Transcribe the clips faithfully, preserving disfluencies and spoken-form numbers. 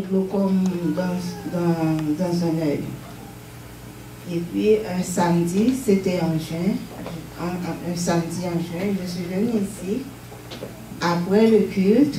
glaucome dans, dans, dans un œil. Et puis un samedi, c'était en juin, un, un, un samedi en juin, je suis venue ici. Après le culte,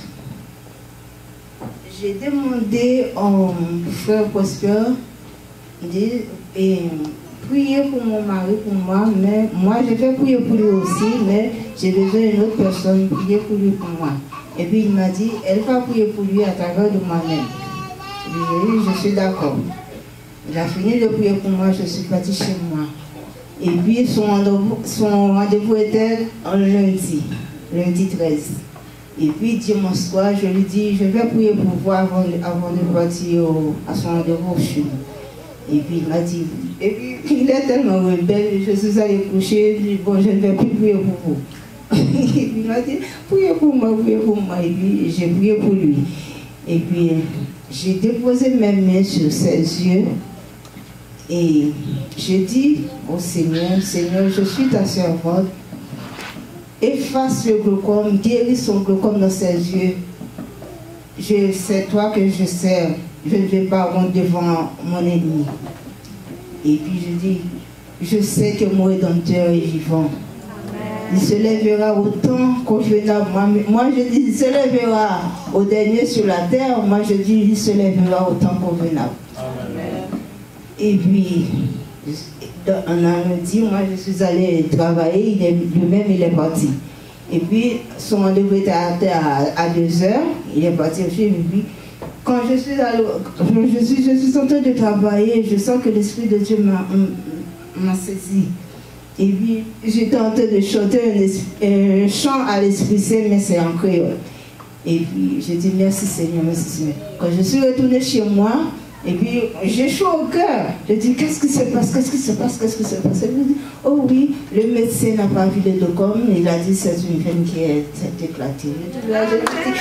j'ai demandé au frère Prosper de et, prier pour mon mari, pour moi, mais moi je vais prier pour lui aussi, mais j'ai besoin d'une autre personne prier pour lui, pour moi. Et puis il m'a dit, elle va prier pour lui à travers de moi-même. Oui, je suis d'accord. Il a fini de prier pour moi, je suis partie chez moi. Et puis son rendez-vous, son rendez-vous était en lundi, lundi treize. Et puis dimanche soir, je lui dis, je vais prier pour vous avant, avant de partir au, à son rendez-vous au Chine. Et puis il m'a dit, et puis il est tellement rebelle, je suis allée coucher, je dis, bon, je ne vais plus prier pour vous. Et puis il m'a dit, priez pour moi, priez pour moi. Et puis j'ai prié pour lui. Et puis j'ai déposé mes mains sur ses yeux. Et j'ai dit au Seigneur, Seigneur, je suis ta servante. Efface le glaucome, guéris son glaucome dans ses yeux. C'est toi que je sers. Je ne vais pas rendre devant mon ennemi. Et puis je dis, je sais que mon Rédempteur est vivant. Il se lèvera au temps convenable. Moi, moi je dis, il se lèvera au dernier sur la terre. Moi je dis, il se lèvera au temps convenable. Amen. Et puis, un lundi, moi je suis allée travailler, lui-même il est parti. Et puis, son rendez-vous était à, à, à deux heures, il est parti au film. Et puis, quand je suis, allée, je, suis, je suis en train de travailler, je sens que l'Esprit de Dieu m'a saisi. Et puis, j'étais en train de chanter un, un chant à l'Esprit Saint, mais c'est en créole. Et puis, j'ai dit merci Seigneur, merci Seigneur. Quand je suis retournée chez moi, et puis, j'ai chaud au cœur. Je dis, qu'est-ce qui se passe, qu'est-ce qui se passe, qu'est-ce qui se passe? Et puis, je dis, oh oui, le médecin n'a pas vu le glaucome, il a dit, c'est une veine qui est éclatée. Et là, je dis,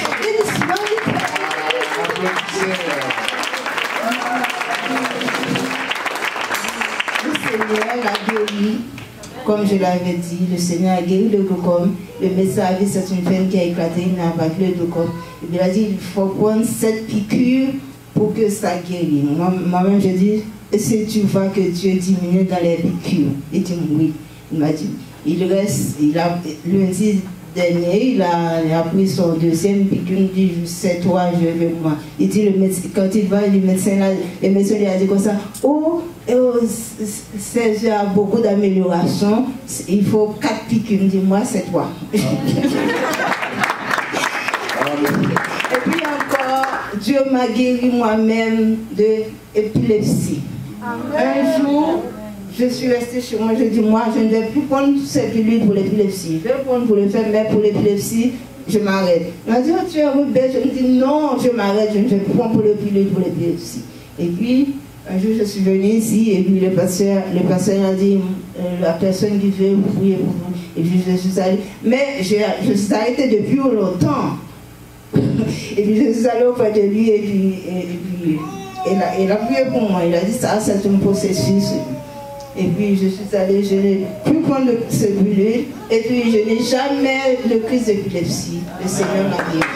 le Seigneur l'a guéri, comme je l'avais dit, le Seigneur a guéri le glaucome. Le médecin a dit, c'est une veine qui a éclaté, il n'a pas vu le glaucome. Et puis, il a dit, il faut prendre cette piqûre pour que ça guérisse. Moi-même, moi je dis, est-ce que tu vois que Dieu diminue dans les piqûres? Il dit oui. Il m'a dit, il reste, il a, lundi dernier, il a, il a pris son deuxième piqûre, il dit, c'est toi, je vais moi. Il dit, le médecin, quand il va, le médecin, là, le médecin lui a dit comme ça, oh, oh c'est a beaucoup d'amélioration, il faut quatre piqûres. Il dit, moi, c'est toi. Et puis encore, Dieu m'a guéri moi-même de l'épilepsie. Un jour, je suis restée chez moi, je dis, moi, je ne vais plus prendre cette pilule pour l'épilepsie. Je vais prendre pour le faire, mais pour l'épilepsie, je m'arrête. Il m'a dit, oh, tu es rebelle. Je me dis, non, je m'arrête, je ne vais plus prendre pour le pilule pour l'épilepsie. Et puis, un jour, je suis venue ici, et puis le pasteur, le pasteur a dit, euh, la personne qui veut vous prier pour vous. Et puis, je suis allée. Mais je, je suis arrêtée depuis longtemps. Et puis je suis allée auprès de lui et puis, et, et puis il, a, il a prié pour moi. Il a dit ça, c'est un processus. Et puis je suis allée, je n'ai plus prendre ce pilule. Et puis je n'ai jamais de crise d'épilepsie. Le Seigneur m'a guéri.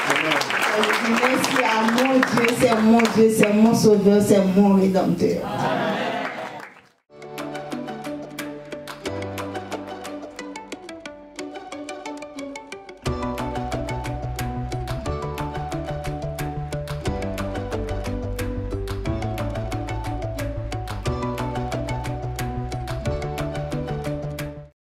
Merci à mon Dieu, c'est mon Dieu, c'est mon sauveur, c'est mon rédempteur.